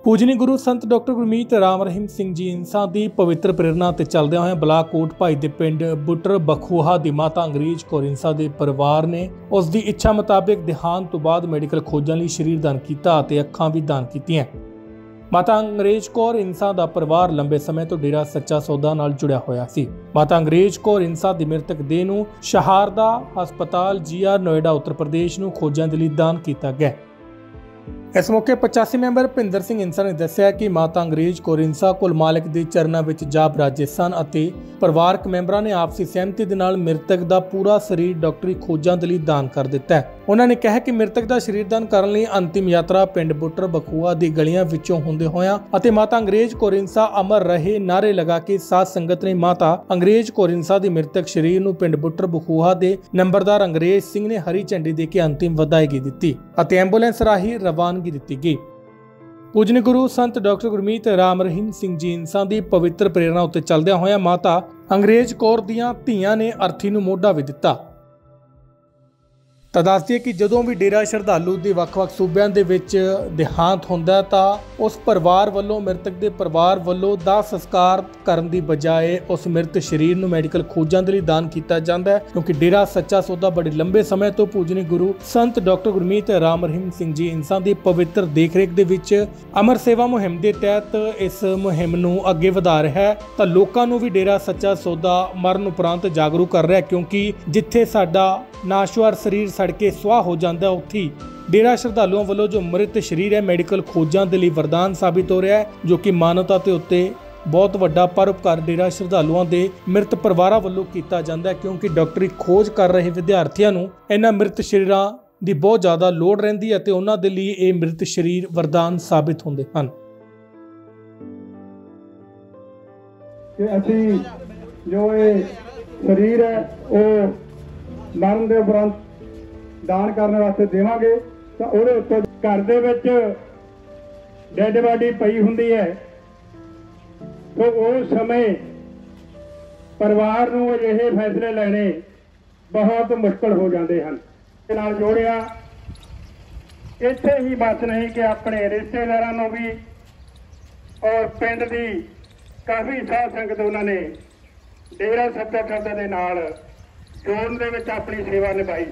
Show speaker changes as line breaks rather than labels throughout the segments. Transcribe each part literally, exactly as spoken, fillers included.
पूजनी गुरु संत डॉक्टर गुरमीत राम रहीम सिंह जी इंसा की पवित्र प्रेरणा ते चलदे होए ब्लाक कोट भाई दे पिंड बुटर बखूहा दी माता अंग्रेज कौर इंसा दे परिवार ने उस दी इच्छा मुताबिक देहांत तो बाद मैडिकल खोजां लई शरीर दान कीता ते अखां भी दान कीतियां। माता अंग्रेज कौर इंसा दा परिवार लंबे समय तो डेरा सच्चा सौदा नाल जुड़िया होया सी। माता अंग्रेज कौर इंसा दी मृतक देह नूं शहारदा हस्पताल जी आर नोएडा उत्तर प्रदेश नूं खोजां दे लई दान कीता गया। इस मौके पचासी मैंबर भुपिंदर सिंह इंसा ने दस्सिया कि माता अंग्रेज कौर इंसा कुल मालिक दे चरनां विच जा बराजे सन अते परिवारक मैंबरां ने आपसी सहमति दे नाल मृतक दा पूरा शरीर डॉक्टरी खोजां दे लई दान कर दिता है। उन्होंने कहा कि मृतक दा शरीर दान करन लई अंतिम यात्रा पिंड बुटर बखूआ दी गलियां विचों हुंदे होया अते माता अंग्रेज कौर इंसा अमर रहे नारे लगा के साध संगत ने माता अंग्रेज कौर इंसा दी मृतक शरीर नूं पिंड बुटर बखूआ दे नंबरदार अंग्रेज सिंह ने हरी झंडी दे के अंतिम विदायगी दित्ती अते एंबूलेंस राही रवानगी दित्ती गई। पूजनी गुरु संत डॉक्टर गुरमीत राम रहीम सिंह जी इंसा की पवित्र प्रेरणा उत्ते चलदियां होया माता अंग्रेज कौर दियां धीआं ने अर्थी नूं मोढा भी दिता। ਤਾਂ ਦੱਸ ਦਈਏ कि ਜਦੋਂ भी डेरा श्रद्धालु ਦੇ ਵੱਖ-ਵੱਖ ਸੂਬਿਆਂ ਦੇ ਵਿੱਚ ਦੇਹਾਂਤ ਹੁੰਦਾ ਤਾਂ ਉਸ ਪਰਿਵਾਰ ਵੱਲੋਂ ਮ੍ਰਿਤਕ ਦੇ ਪਰਿਵਾਰ ਵੱਲੋਂ ਦਾਹ ਸੰਸਕਾਰ ਕਰਨ ਦੀ ਬਜਾਏ ਉਸ ਮ੍ਰਿਤ ਸ਼ਰੀਰ ਨੂੰ ਮੈਡੀਕਲ ਖੋਜਾਂ ਦੇ ਲਈ ਦਾਨ ਕੀਤਾ ਜਾਂਦਾ ਹੈ, ਕਿਉਂਕਿ ਡੇਰਾ ਸੱਚਾ ਸੌਦਾ ਬੜੇ ਲੰਬੇ ਸਮੇਂ ਤੋਂ ਪੂਜਨੀ ਗੁਰੂ ਸੰਤ ਡਾਕਟਰ ਗੁਰਮੀਤ ਰਾਮ ਰਹੀਮ ਸਿੰਘ ਜੀ ਇੰਸਾਂ ਦੀ ਪਵਿੱਤਰ ਦੇਖਰੇਖ ਦੇ ਵਿੱਚ ਅਮਰ ਸੇਵਾ ਮੁਹਿੰਮ ਦੇ ਤਹਿਤ ਇਸ ਮੁਹਿੰਮ ਨੂੰ ਅੱਗੇ ਵਧਾ ਰਿਹਾ ਹੈ ਤਾਂ ਲੋਕਾਂ ਨੂੰ ਵੀ ਡੇਰਾ ਸੱਚਾ ਸੌਦਾ ਮਰਨ ਉਪਰੰਤ ਜਾਗਰੂਕ ਕਰ ਰਿਹਾ, ਕਿਉਂਕਿ ਜਿੱਥੇ ਸਾਡਾ ਨਾਸ਼ਵਾਰ ਸਰੀਰ ਸੜ ਕੇ ਸੁਆਹ ਹੋ ਜਾਂਦਾ ਉੱਥੇ डेरा श्रद्धालुओं वालों जो मृत शरीर है मैडिकल खोजां दे लई वरदान साबित हो रहा है, जो कि मानवता के उत्ते बहुत वड्डा परोपकार डेरा श्रद्धालुओं के मृत परिवारां वालों कीता जांदा है, क्योंकि डॉक्टरी खोज कर रहे विद्यार्थियों नूं इन्हां मृत शरीरां दी बहुत ज़्यादा लोड़ रहिंदी है ते उन्हां दे लई ये मृत शरीर वरदान साबित हुंदे हन।
कि असीं जो ये शरीर है वो मरण दे उपरंत दान करने वास्ते देवांगे तो ਉਹਦੇ ਉੱਤੇ घर ਦੇ ਵਿੱਚ ਡੈਡ ਬਾਡੀ ਪਈ ਹੁੰਦੀ ਹੈ तो उस समय परिवार ਨੂੰ ਅਜਿਹੇ फैसले ਲੈਣੇ बहुत मुश्किल हो जाते हैं। ਨਾਲ ਜੋੜਿਆ ਇੱਥੇ ही बस नहीं कि अपने रिश्तेदारों ਨੂੰ भी और पिंड ਦੀ काफ़ी साध संगत उन्होंने डेरा सच्चा सौदा ਦੇ ਨਾਲ जोड़न ਦੇ ਵਿੱਚ अपनी सेवा निभाई।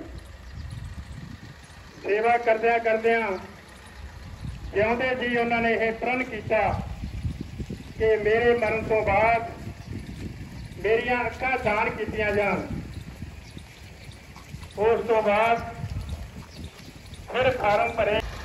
सेवा करदिया करदिया जिउंदे जी उन्होंने यह प्रण किया कि मेरे मरण तो बाद मेरिया अखां दान कीतियां जान। उस तो बाद फिर फार्म भरे